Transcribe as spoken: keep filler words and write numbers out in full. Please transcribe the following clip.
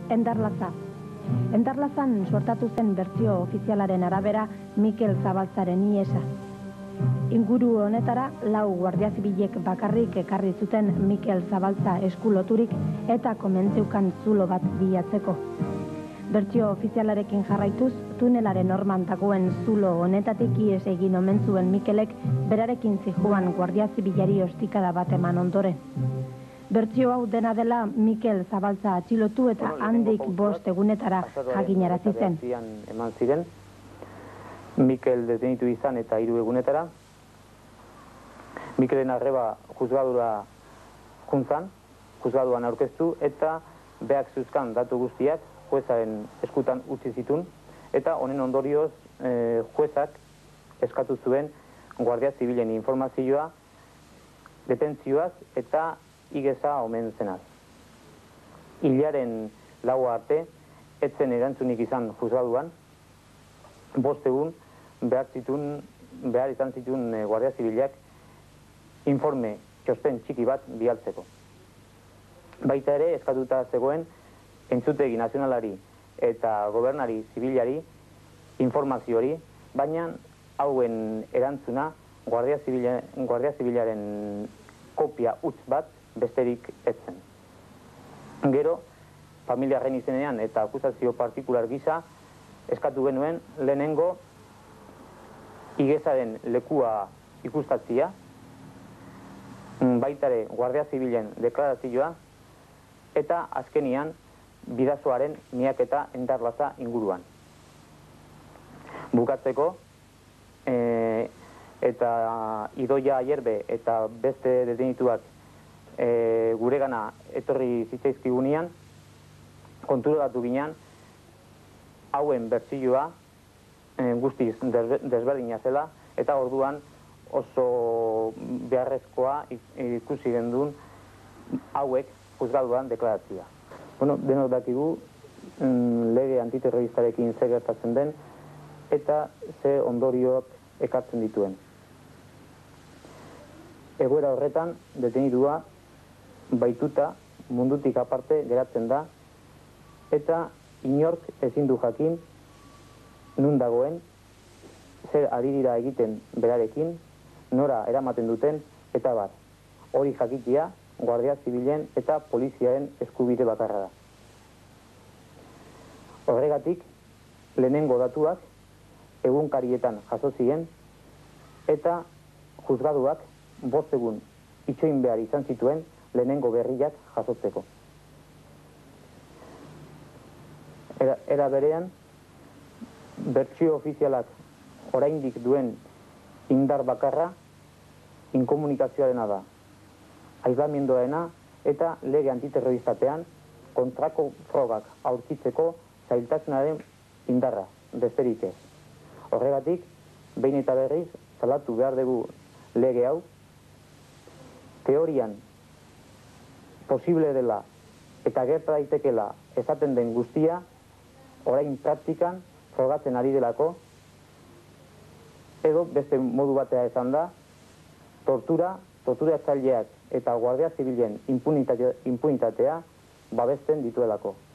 Endarlaza. Endarlazan suertatu zen bertsio ofizialaren arabera Mikel Zabaltzaren ihesa. Inguru honetara lau guardia zibilek bakarrik ekarri zuten Mikel Zabaltza eskuloturik eta komentzeukan zulo bat bilatzeko. Bertsio ofizialarekin jarraituz, tunelaren orman dagoen zulo honetatik ihes egin omen zuen Mikelek berarekin zijoan guardia zibilari ostikada bat eman ondoren. Bertsio hau dena dela Mikel Zabaltza atxilotu eta handik bost egunetara jakinarazi zen. Eman ziren, Mikel detenitu izan eta hiru egunetara. Mikelen arreba juzgadura juntzan, juzgaduan aurkeztu eta beak zuzkan datu guztiak juezaren eskutan utzi zitun eta honen ondorioz e, juezak eskatu zuen Guardia Zibilen informazioa, detentzioaz eta igeza omen zenaz. Hilaren laua arte, etzen erantzunik izan juzgaduan, bost egun behar, zitun, behar izan zituen e, Guardia Zibilak informe txosten txiki bat bialtzeko. Baita ere, eskatuta zegoen entzutegi nazionalari eta gobernari zibilari informazio hori, baina hauen erantzuna Guardia Zibila, Guardia Zibilaren kopia utz bat besterik etzen. Gero, familiaren izenean eta akusazio partikular gisa eskatu genuen lehenengo igezaren lekua ikustatzia, baitare Guardia Zibilen deklarazioa eta azkenian bidazoaren miaketa Endarlaza inguruan. Bukatzeko, e, eta Idoia Ayerbe eta beste detenituak e, guregana etorri zitzaizkigunean, konturatu ginean, hauen bertsioa e, guztiz desberdina zela, eta orduan oso beharrezkoa ikusi gendun hauek juzgaduan deklaratzia. Bueno, denok dakigu lege antiterroristarekin ze gertatzen den eta ze ondorioak ekartzen dituen. Egoera horretan, detenitua baituta mundutik aparte geratzen da eta inork ezin du jakin nun dagoen, zer ari dira egiten berarekin, nora eramaten duten, eta bar. Hori jakitia, Guardia Zibilen eta poliziaren eskubide bakarra da. Horregatik, lehenengo datuak egunkarietan jaso ziren eta juzgaduak bost egun itxoin behar izan zituen lehenengo berriak jasotzeko. Era, era berean, bertsio ofizialak oraindik duen indar bakarra inkomunikazioarena da. Aislamendoarena eta lege antiterroristapean kontrako frogak aurkitzeko zailtasunaren indarra, besterik ez. Horregatik, behin eta berriz, salatu behar dugu lege hau, teorian posible dela eta gerta daitekela esaten den guztia, orain praktikan frogatzen ari delako, edo beste modu batea esan da, tortura, torturatzaileak eta Guardia Zibilen impunitatea babesten dituelako.